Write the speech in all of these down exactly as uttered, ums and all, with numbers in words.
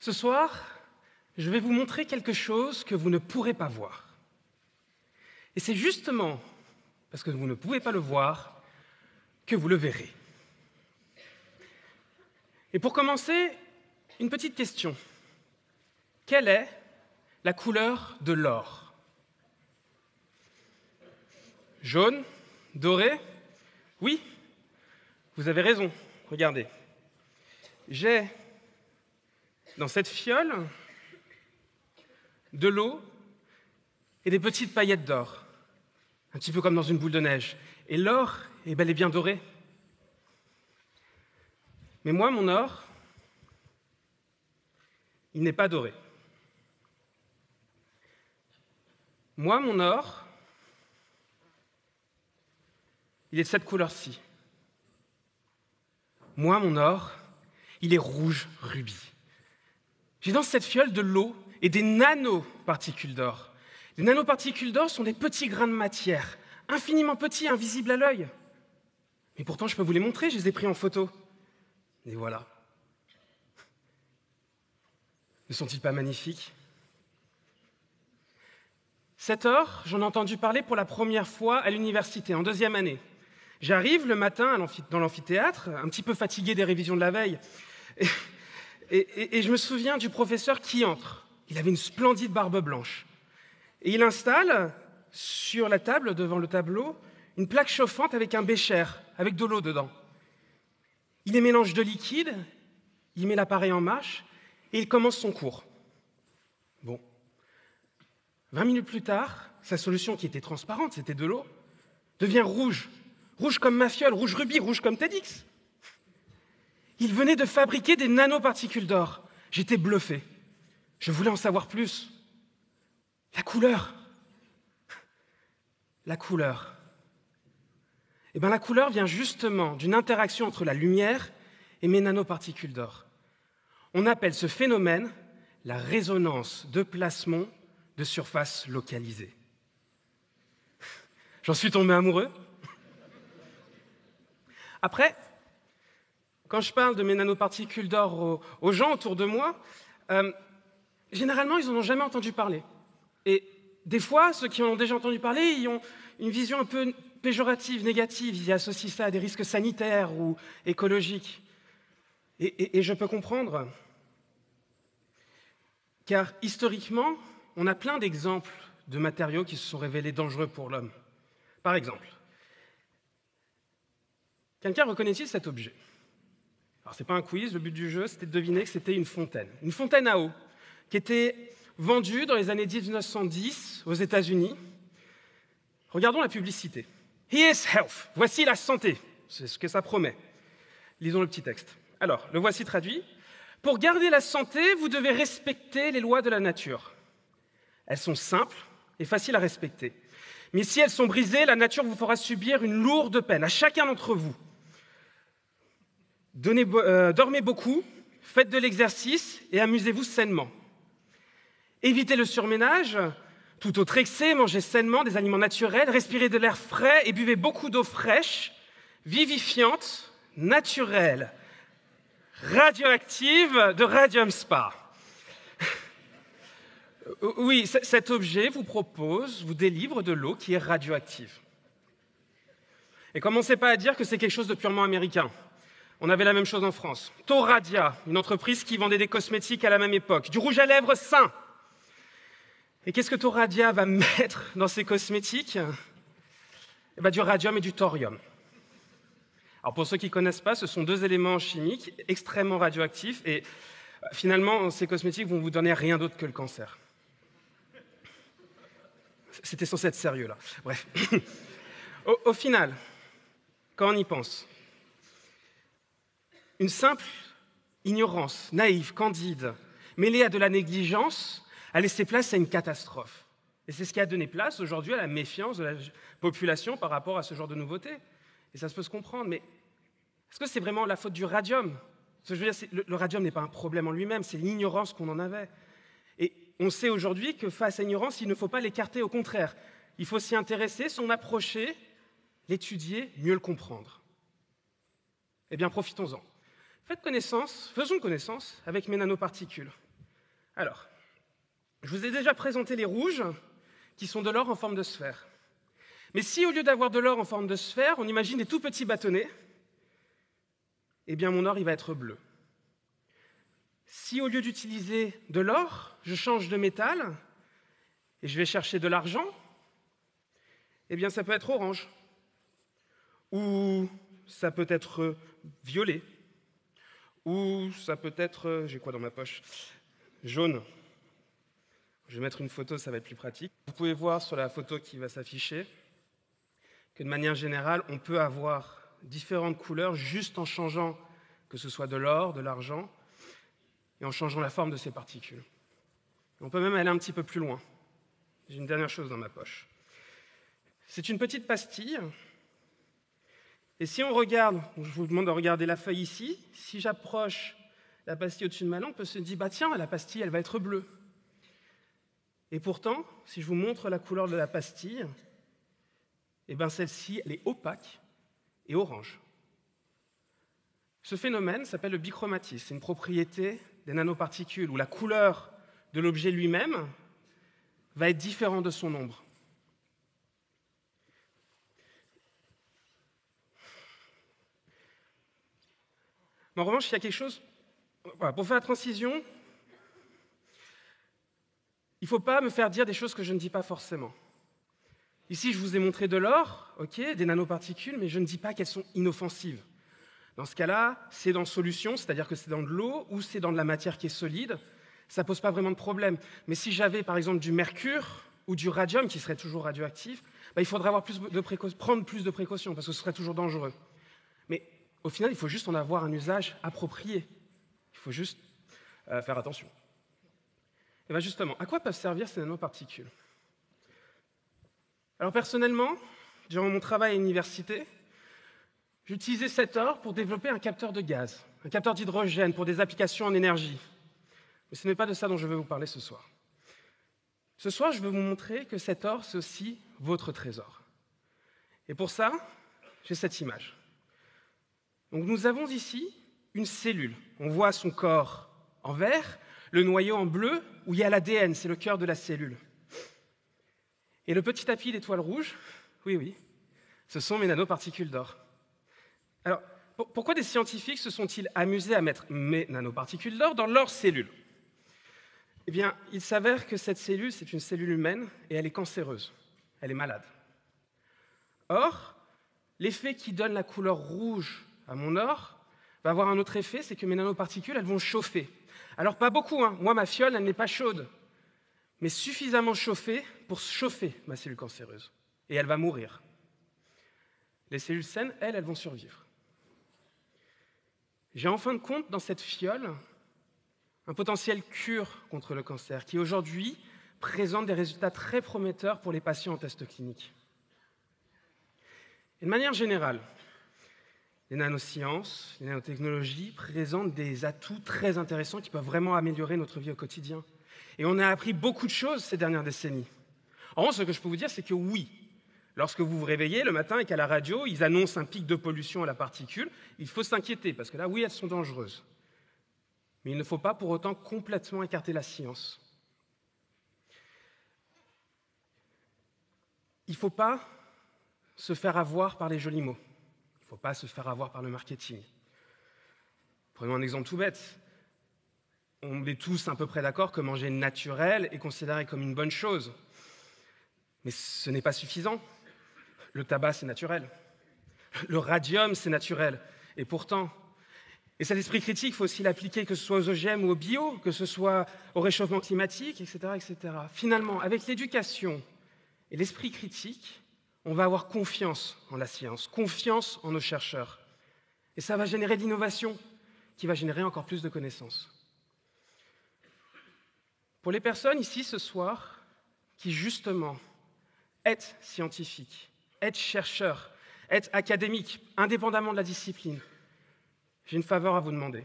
Ce soir, je vais vous montrer quelque chose que vous ne pourrez pas voir. Et c'est justement parce que vous ne pouvez pas le voir que vous le verrez. Et pour commencer, une petite question. Quelle est la couleur de l'or? Jaune? Doré? Oui, vous avez raison. Regardez. J'ai dans cette fiole de l'eau et des petites paillettes d'or, un petit peu comme dans une boule de neige. Et l'or est bel et bien doré. Mais moi, mon or, il n'est pas doré. Moi, mon or, il est de cette couleur-ci. Moi, mon or, il est rouge rubis. J'ai dans cette fiole de l'eau et des nanoparticules d'or. Les nanoparticules d'or sont des petits grains de matière, infiniment petits, invisibles à l'œil. Mais pourtant, je peux vous les montrer, je les ai pris en photo. Et voilà. Ne sont-ils pas magnifiques? Cet or, j'en ai entendu parler pour la première fois à l'université, en deuxième année. J'arrive le matin dans l'amphithéâtre, un petit peu fatigué des révisions de la veille, et, et, et je me souviens du professeur qui entre. Il avait une splendide barbe blanche. Et il installe sur la table, devant le tableau, une plaque chauffante avec un bécher, avec de l'eau dedans. Il y mélange de liquide, il met l'appareil en marche, et il commence son cours. Bon. Vingt minutes plus tard, sa solution, qui était transparente, c'était de l'eau, devient rouge. Rouge comme ma fiole, rouge rubis, rouge comme TEDx. Il venait de fabriquer des nanoparticules d'or. J'étais bluffé. Je voulais en savoir plus. La couleur. La couleur. Eh bien, la couleur vient justement d'une interaction entre la lumière et mes nanoparticules d'or. On appelle ce phénomène la résonance de plasmon de surface localisée. J'en suis tombé amoureux. Après, quand je parle de mes nanoparticules d'or aux, aux gens autour de moi, euh, généralement, ils n'en ont jamais entendu parler. Et des fois, ceux qui en ont déjà entendu parler, ils ont une vision un peu péjorative, négative. Ils associent ça à des risques sanitaires ou écologiques. Et, et, et je peux comprendre, car historiquement, on a plein d'exemples de matériaux qui se sont révélés dangereux pour l'homme. Par exemple, quelqu'un reconnaît-il cet objet? Alors, ce n'est pas un quiz, le but du jeu, c'était de deviner que c'était une fontaine. Une fontaine à eau, qui était vendue dans les années mille neuf cent dix aux États-Unis. Regardons la publicité. Here's health. Voici la santé. C'est ce que ça promet. Lisons le petit texte. Alors, le voici traduit. Pour garder la santé, vous devez respecter les lois de la nature. Elles sont simples et faciles à respecter. Mais si elles sont brisées, la nature vous fera subir une lourde peine, à chacun d'entre vous. Donnez, euh, dormez beaucoup, faites de l'exercice et amusez-vous sainement. Évitez le surménage, tout autre excès, mangez sainement des aliments naturels, respirez de l'air frais et buvez beaucoup d'eau fraîche, vivifiante, naturelle, radioactive de Radium Spa. Oui, cet objet vous propose, vous délivre de l'eau qui est radioactive. Et commencez pas à dire que c'est quelque chose de purement américain. On avait la même chose en France. Tauradia, une entreprise qui vendait des cosmétiques à la même époque. Du rouge à lèvres sain. Et qu'est-ce que Tauradia va mettre dans ses cosmétiques? Eh bien, du radium et du thorium. Alors pour ceux qui ne connaissent pas, ce sont deux éléments chimiques extrêmement radioactifs et finalement, ces cosmétiques vont vous donner rien d'autre que le cancer. C'était censé être sérieux, là. Bref. Au, au final, quand on y pense, une simple ignorance, naïve, candide, mêlée à de la négligence, a laissé place à une catastrophe. Et c'est ce qui a donné place aujourd'hui à la méfiance de la population par rapport à ce genre de nouveautés. Et ça se peut se comprendre, mais est-ce que c'est vraiment la faute du radium? Ce que je veux dire, le, le radium n'est pas un problème en lui-même, c'est l'ignorance qu'on en avait. Et on sait aujourd'hui que face à l'ignorance, il ne faut pas l'écarter, au contraire. Il faut s'y intéresser, s'en approcher, l'étudier, mieux le comprendre. Eh bien, profitons-en. Faites connaissance, faisons connaissance avec mes nanoparticules. Alors, je vous ai déjà présenté les rouges, qui sont de l'or en forme de sphère. Mais si, au lieu d'avoir de l'or en forme de sphère, on imagine des tout petits bâtonnets, eh bien mon or, il va être bleu. Si, au lieu d'utiliser de l'or, je change de métal, et je vais chercher de l'argent, eh bien ça peut être orange, ou ça peut être violet, ou ça peut être, j'ai quoi dans ma poche? Jaune. Je vais mettre une photo, ça va être plus pratique. Vous pouvez voir sur la photo qui va s'afficher que de manière générale, on peut avoir différentes couleurs juste en changeant, que ce soit de l'or, de l'argent, et en changeant la forme de ces particules. On peut même aller un petit peu plus loin. J'ai une dernière chose dans ma poche. C'est une petite pastille. Et si on regarde, je vous demande de regarder la feuille ici, si j'approche la pastille au-dessus de ma lampe, on peut se dire, bah tiens, la pastille, elle va être bleue. Et pourtant, si je vous montre la couleur de la pastille, eh bien celle-ci, elle est opaque et orange. Ce phénomène s'appelle le bichromatisme. C'est une propriété des nanoparticules où la couleur de l'objet lui-même va être différente de son ombre. Mais en revanche, il y a quelque chose... Voilà, pour faire la transition, il ne faut pas me faire dire des choses que je ne dis pas forcément. Ici, je vous ai montré de l'or, ok, des nanoparticules, mais je ne dis pas qu'elles sont inoffensives. Dans ce cas-là, c'est dans solution, c'est-à-dire que c'est dans de l'eau ou c'est dans de la matière qui est solide, ça ne pose pas vraiment de problème. Mais si j'avais par exemple du mercure ou du radium qui serait toujours radioactif, bah, il faudrait avoir plus de prendre plus de précautions parce que ce serait toujours dangereux. Mais au final, il faut juste en avoir un usage approprié. Il faut juste euh, faire attention. Et bien justement, à quoi peuvent servir ces nanoparticules? Alors personnellement, durant mon travail à l'université, j'utilisais cet or pour développer un capteur de gaz, un capteur d'hydrogène pour des applications en énergie. Mais ce n'est pas de ça dont je vais vous parler ce soir. Ce soir, je vais vous montrer que cet or, c'est aussi votre trésor. Et pour ça, j'ai cette image. Donc nous avons ici une cellule. On voit son corps en vert, le noyau en bleu, où il y a l'A D N, c'est le cœur de la cellule. Et le petit tapis d'étoiles rouges, oui, oui, ce sont mes nanoparticules d'or. Alors, pourquoi des scientifiques se sont-ils amusés à mettre mes nanoparticules d'or dans leur cellule? Eh bien, il s'avère que cette cellule, c'est une cellule humaine et elle est cancéreuse. Elle est malade. Or, l'effet qui donne la couleur rouge à mon or va avoir un autre effet, c'est que mes nanoparticules, elles vont chauffer. Alors, pas beaucoup, hein. Moi, ma fiole, elle n'est pas chaude, mais suffisamment chauffée pour chauffer ma cellule cancéreuse. Et elle va mourir. Les cellules saines, elles, elles vont survivre. J'ai en fin de compte, dans cette fiole, un potentiel cure contre le cancer qui, aujourd'hui, présente des résultats très prometteurs pour les patients en test clinique. Et de manière générale, les nanosciences, les nanotechnologies présentent des atouts très intéressants qui peuvent vraiment améliorer notre vie au quotidien. Et on a appris beaucoup de choses ces dernières décennies. En revanche, ce que je peux vous dire, c'est que oui, lorsque vous vous réveillez le matin et qu'à la radio, ils annoncent un pic de pollution à la particule, il faut s'inquiéter, parce que là, oui, elles sont dangereuses. Mais il ne faut pas pour autant complètement écarter la science. Il ne faut pas se faire avoir par les jolis mots. Il ne faut pas se faire avoir par le marketing. Prenons un exemple tout bête. On est tous à peu près d'accord que manger naturel est considéré comme une bonne chose. Mais ce n'est pas suffisant. Le tabac, c'est naturel. Le radium, c'est naturel. Et pourtant, et cet esprit critique, il faut aussi l'appliquer, que ce soit aux O G M ou au bio, que ce soit au réchauffement climatique, et cetera, et cetera. Finalement, avec l'éducation et l'esprit critique, on va avoir confiance en la science, confiance en nos chercheurs. Et ça va générer de l'innovation, qui va générer encore plus de connaissances. Pour les personnes ici ce soir, qui justement être scientifique, être chercheur, être académique, indépendamment de la discipline, j'ai une faveur à vous demander.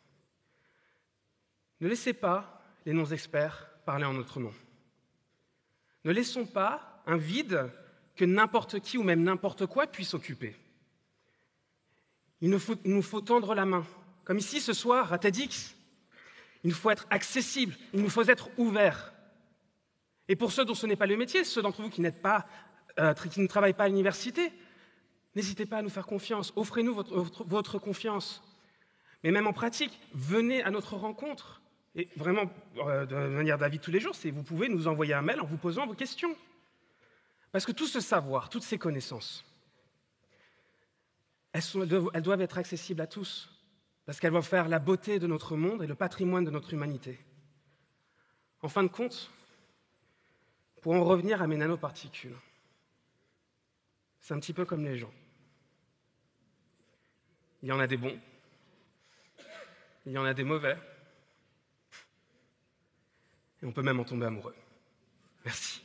Ne laissez pas les non-experts parler en notre nom. Ne laissons pas un vide que n'importe qui ou même n'importe quoi puisse occuper. Il nous faut, il nous faut tendre la main. Comme ici ce soir à TEDx, Il nous faut être accessible, il nous faut être ouvert. Et pour ceux dont ce n'est pas le métier, ceux d'entre vous qui, n'êtes pas, euh, qui ne travaillent pas à l'université, n'hésitez pas à nous faire confiance, offrez-nous votre, votre, votre confiance. Mais même en pratique, venez à notre rencontre. Et vraiment, euh, de manière d'avis de tous les jours, c'est vous pouvez nous envoyer un mail en vous posant vos questions. Parce que tout ce savoir, toutes ces connaissances, elles, sont, elles doivent être accessibles à tous. Parce qu'elles vont faire la beauté de notre monde et le patrimoine de notre humanité. En fin de compte, pour en revenir à mes nanoparticules, c'est un petit peu comme les gens. Il y en a des bons, il y en a des mauvais, et on peut même en tomber amoureux. Merci.